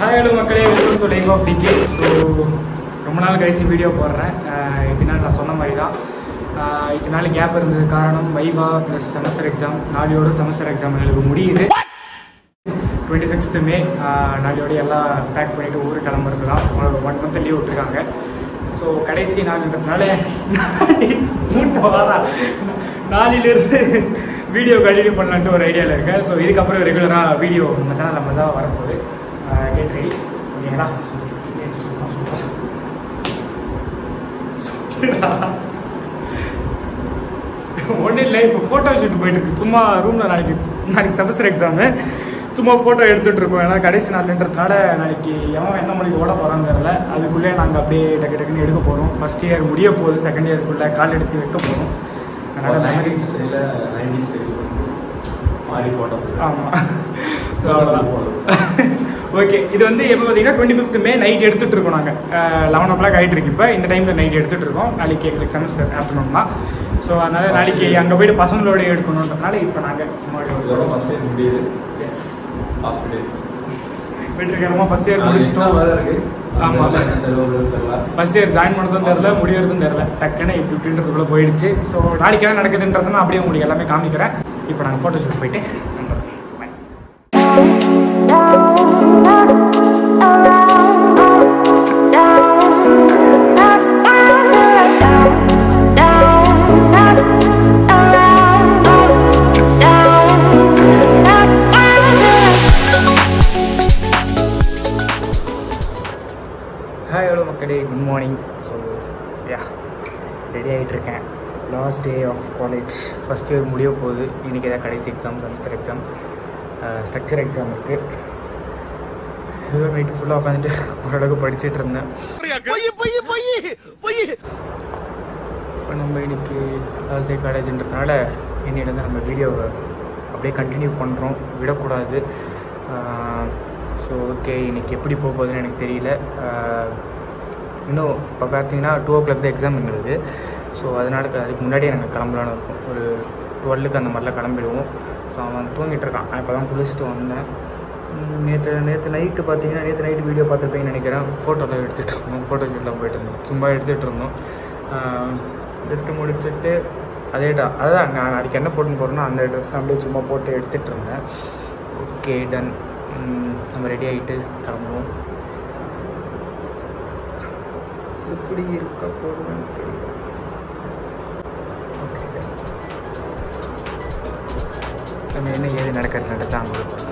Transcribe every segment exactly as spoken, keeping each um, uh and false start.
Hi, hello மக்களே, welcome to Life of D K. So ரொம்ப நாள் கழிச்சு வீடியோ போடுறேன். இத்தனை நாள் நான் சொன்ன மாதிரி தான். இத்தனை நாள் கேப் இருந்தது காரணம் வைவா ப்ளஸ் செமஸ்டர் எக்ஸாம். நாளையோட செமஸ்டர் எக்ஸாம் எழுத முடியுது. டுவெண்ட்டி சிக்ஸ்த் மே நாளையோட எல்லாம் பேக் பண்ணிவிட்டு ஊருக்கு கிளம்புறது தான். ஒன் மந்த் லீவ் விட்டுருக்காங்க. ஸோ கடைசி நாள்ன்றதுனால மூட்டை வாரா நாளிலிருந்து வீடியோ கண்டினியூ பண்ணலான்ட்டு ஒரு ஐடியாவில் இருக்கேன். ஸோ இதுக்கப்புறம் ரெகுலராக வீடியோ நம்ம சேனலில் மஜாவாக வரப்போகுது. கேட் ரெடி ஓகேங்களா? சூப்பர் சூப்பர் ஒன்றும் இல்லை, இப்போ ஃபோட்டோ ஷூட் போயிட்டு இருக்கு. சும்மா ரூமில் நாளைக்கு நாளைக்கு செமஸ்டர் எக்ஸாமு சும்மா ஃபோட்டோ எடுத்துகிட்டு இருக்கோம். ஏன்னா கடைசி நாள்ன்றதுனால நாளைக்கு எவன் என்ன மணிக்கு ஓட போகிறான்னு தெரில. அதுக்குள்ளே நாங்கள் அப்படியே டக்கு டக்குன்னு எடுக்க போகிறோம். ஃபஸ்ட் இயர் முடிய போகுது, செகண்ட் இயருக்குள்ளே கால் எடுத்து வைக்க போகிறோம். அதனால் மெமரிஸ் ஆமாம் அவ்வளோதான். ஓகே, இது வந்து எப்போ பார்த்தீங்கன்னா டுவெண்ட்டி ஃபிஃப்த் மே நைட் எடுத்துகிட்டு இருக்கோம். நாங்கள் லெவன் ஓ கிளாக் ஆகிட்டு இருக்கு. இப்போ இந்த டைமில் நைட் எடுத்துகிட்டு இருக்கோம். நாளைக்கு எங்களுக்கு செமஸ்டர் ஆஃப்டர்நூன் தான். ஸோ அதனால் நாளைக்கு அங்கே போய்ட்டு பசங்களோட எடுக்கணுன்றதுனால இப்போ நாங்கள் சும்மா முடியுது வெற்றிகரமாக ஃபஸ்ட் இயர் முடிச்சிட்டோம். ஆமாம், ஃபஸ்ட் இயர் ஜாயின் பண்ணதும் தெரில, முடியறதும் தெரில. டக்குன்னு இப்படி இப்படின்றதுக்குள்ளே போயிடுச்சு. ஸோ நாளைக்கு என்ன நடக்குதுன்றதை நான் அப்படியே உங்களுக்கு எல்லாமே காமிக்கிறேன். இப்போ நாங்கள் ஃபோட்டோ ஷூட் போயிட்டு வந்துடுறோம். ஹாய் ஹலோ மக்களே, good morning. So ya ready ஆகிட்டுருக்கேன். Last day of college, first year முடிய போகுது. இன்றைக்கி தான் கடைசி exam, semester exam, structure exam இருக்குது. ஏதோ நைட்டு ஃபுல்லாக உட்காந்துட்டு ஓரளவுக்கு படிச்சுட்டு இருந்தேன். இப்போ நம்ம இன்றைக்கி லாஸ்ட் டே காலேஜுன்றதுனால இன்னிலேருந்து நம்ம வீடியோவை அப்படியே கண்டினியூ பண்ணுறோம், விடக்கூடாது. ஸோ ஓகே, இன்றைக்கி எப்படி போக போகுதுன்னு எனக்கு தெரியல. இன்னும் இப்போ பார்த்தீங்கன்னா டூ ஓ கிளாக் தான் எக்ஸாம் எங்களுக்கு. ஸோ அதனால அதுக்கு முன்னாடியே நாங்கள் கிளம்பலான்னு இருக்கும். ஒரு டுவெல்லுக்கு அந்த மாதிரிலாம் கிளம்பிடுவோம். ஸோ அவன் தூங்கிட்டு இருக்கான். நான் இப்போ தான் குளிச்சுட்டு வந்தேன். நேற்று நேற்று நைட்டு பார்த்தீங்கன்னா நேற்று நைட்டு வீடியோ பார்த்துருப்பேன்னு நினைக்கிறேன். ஃபோட்டோலாம் எடுத்துகிட்டு இருந்தோம், ஃபோட்டோ ஷூட்லாம் போயிட்டு இருந்தோம், சும்மா எடுத்துகிட்டு இருந்தோம். எடுத்து முடிச்சுட்டு அதேடா அதுதான் நான் நாளைக்கு என்ன போட்டுன்னு போகிறேன்னா அந்த ட்ரெஸ் அப்படியே சும்மா போட்டு எடுத்துகிட்டு இருந்தேன். ஓகே டன், நம்ம ரெடி ஆகிட்டு கிளம்புவோம். எப்படி இருக்க போகிறதுன்னு தெரியல. ஓகே, நம்ம என்ன ஏது நடக்கிறது நடத்தான் உங்களுக்கு.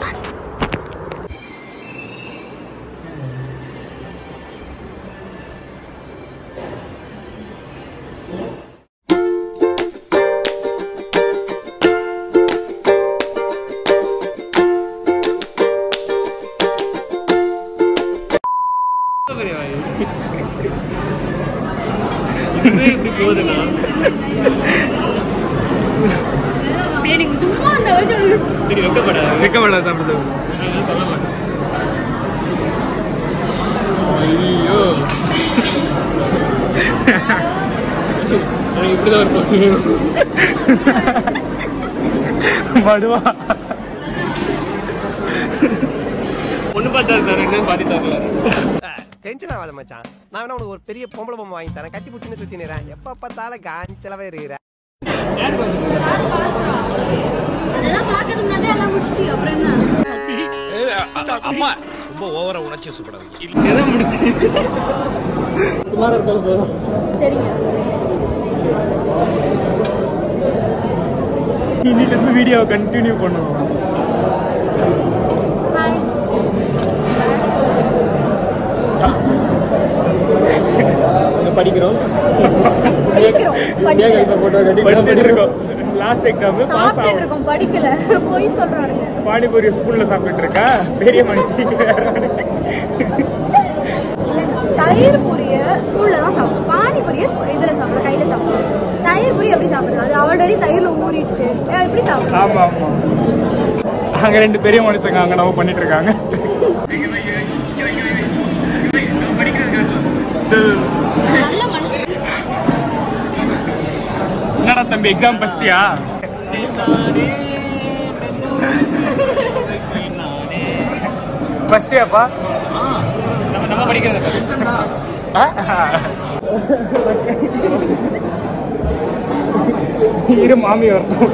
எப்படி போகுதுண்ணா? சரி, வெக்கப்பட வெக்கப்பட சாப்பிடுது சொல்ல மாட்டேன். ஐயோ, எனக்கு இப்படிதான் ஒரு பொண்ணு மடுவா பொண்ணு பார்த்தா சார் பாதி தரல. டென்ஷன் ஆகாத மச்சான், நான் வேணா உனக்கு ஒரு பெரிய பொம்பளை பொம்மை வாங்கி தரேன், கட்டி பிடிச்சின்னு சுத்தினேன். எப்ப பார்த்தாலும் காஞ்சலவே இருக்கிறேன். அம்மா ரொம்ப ஓவரா உணர்ச்சி வசப்படாதீங்க. சுமாரா இருந்தாலும் போதும். சரிங்க, இன்னிலிருந்து வீடியோவை கண்டினியூ பண்ணுவோம். படிக்கிறோம் லாஸ்ட் எக்ஸாம் பாஸ் ஆகும். படிக்கல போய் சொல்றாங்க. பானிபூரி ஸ்கூல்ல சாப்பிட்டு இருக்கா பெரிய மனுஷி. தயிர் பூரிய ஸ்கூல்ல தான் சாப்பிடும், பானிபூரிய இதுல சாப்பிட கையில சாப்பிடும். தயிர் பூரி எப்படி சாப்பிடுறது? அது ஆல்ரெடி தயிர்ல ஊறிடுச்சு, எப்படி சாப்பிடும்? ஆமா ஆமா, அங்க ரெண்டு பெரிய மனுஷங்க அங்க நம்ம பண்ணிட்டு இருக்காங்க. என்னடா தம்பி எக்ஸாம் ஃபர்ஸ்டியா? ஃபர்ஸ்டியாப்பா? நம்ம படிக்கிறது இரு மாமி வரட்டும்.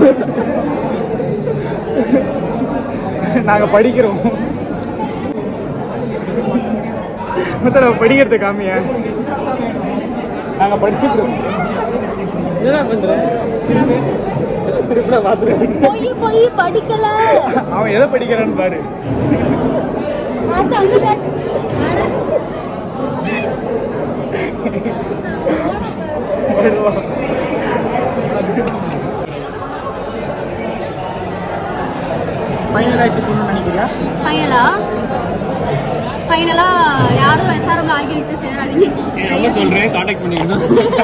நாங்க படிக்கிறோம். மொத்தம் படிக்கிறது காமியா நாங்க படிச்சுட்டு என்ன பண்றேன் திருப்பி பாத்துருக்கேன். போய் போய் படிக்கல. அவன் எதை படிக்கிறான்னு பாரு. ஃபைனலா ஆச்சு சொல்லணும்னு நினைக்கிறியா? ஃபைனலா ஃபைனலா யாரும் எஸ்ஆர்எம்ல ஆர்கிலிச்சு சேராதீங்க. என்ன சொல்றேன் கான்டாக்ட் பண்ணிருந்தா.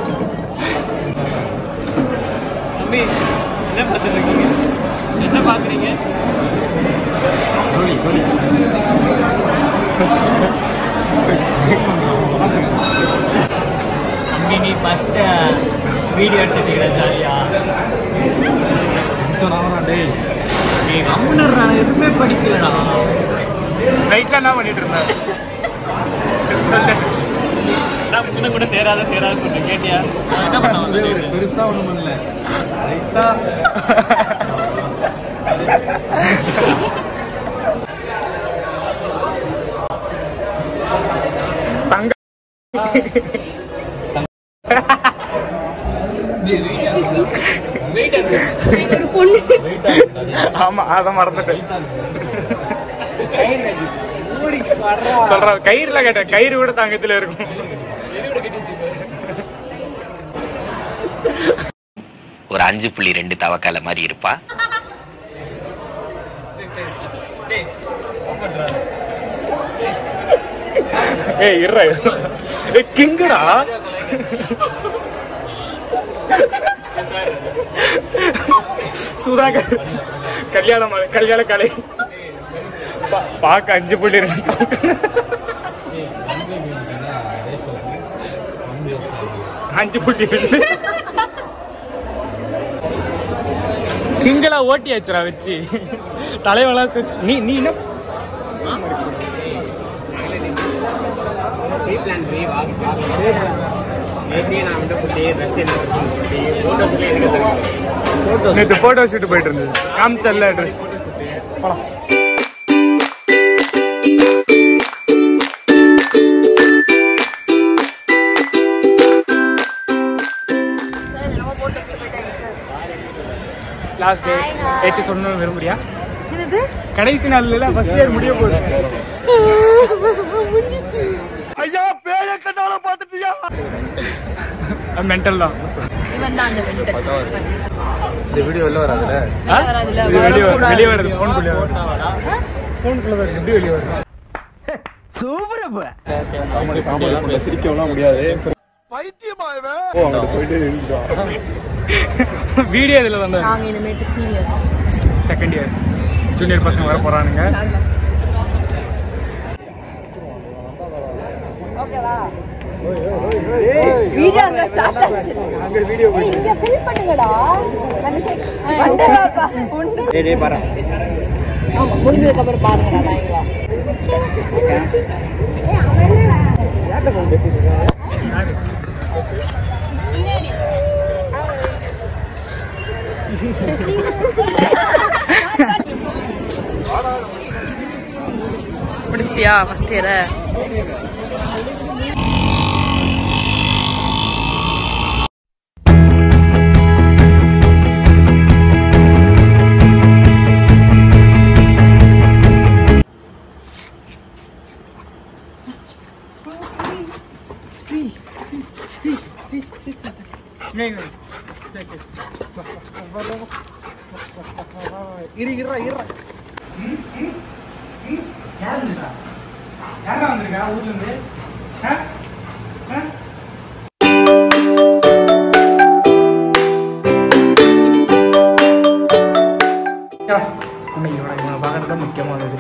தம்பி என்ன பார்த்துட்டு இருக்கீங்க? என்ன பாக்குறீங்க? கோலி கோலி தம்பி நீ ஃபர்ஸ்ட் வீடியோ எடுத்துட்டீங்களா ஜாலியா? டேய் நீ கம்முனர் நான் எதுவுமே படிக்கலடா. நைட்ல என்ன பண்ணிட்டு இருந்தேன்? நான் முன்ன கூட சேராத சேராத சொன்னேன் கேட்டியா? என்ன பண்ண வந்து பெருசா ஒண்ணும் பண்ணல. ரைட்டா தங்க ஆமா அத மறந்துட்டேன். சொல்ற கயிறுல கேட்ட கயிறு கூட தங்கத்துல இருக்கும். ஒரு அஞ்சு புள்ளி ரெண்டு தவக்கால மாதிரி இருப்பா. ஏய் இருடா ஏய் கிங்கடா சுதாகர் கல்யாணம் கல்யாண கலை பாக்க அஞ்சு புள்ளி ரெண்டு அஞ்சு புள்ளி ரெண்டு கிங்களா ஓட்டியாச்சுரா வச்சு தலைவலா நீ நீ என்ன நேற்று போட்டோ ஷூட் போயிட்டு இருந்தது காமிச்சல்ல ட்ரெஸ் போலாம். லாஸ்ட் டே ஏச்சி சொல்லணும்னு விரும்புறியா? கடைசி நாள்ல ஃபர்ஸ்ட் இயர் முடிய போகுது. ஐயா பேய கண்ணால பாத்துட்டியா? மென்டல் தான். இவன் தான் அந்த மென்டல். இந்த வீடியோ வெளிய வராதுல? வராதுல. வெளிய வருது ஃபோன் குள்ள வருது. ஃபோன் குள்ள வருது எப்படி வெளிய வருது? சூப்பர் அப்ப. காமெடி சிரிக்கலாம் முடியாது. பைத்தியமா இவன். ஓ அங்க போயிட்டே இருக்கா. வீடியோ இதுல வந்தா நாங்க இனிமேட்டு சீனியர்ஸ். செகண்ட் இயர் ஜூனியர் பசங்க வர போறானுங்க. ஓகேவா? வீடியோ அங்க ஸ்டார்ட் ஆச்சு. அங்க வீடியோ ஏய் இங்க ஃபில் பண்ணுங்கடா. வந்தவாப்பா. உண்டு. டேய் டேய் பாரு. ஆமா முடிஞ்சதுக்கு அப்புறம் பாருங்கடா நாயங்களா. ஏய் அவனே யார்ட்ட போன் பேசிட்டு இருக்க? யாரு? முடிச்சிட்டியா ஃபர்ஸ்ட் இயர்? இரு இரு இரு யாருடா யாரா வந்திருக்கா ஊர்ல இருந்து? உன்னை இவனை இவனை பார்க்கறது தான் முக்கியமானது.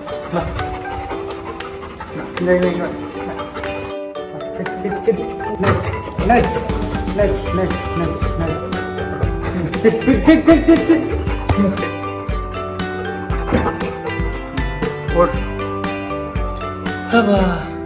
Sit, sit, sit. Nuts, nuts, nuts, nuts, nuts, nuts. Sit, sit, sit, sit, sit, sit. What? Haba.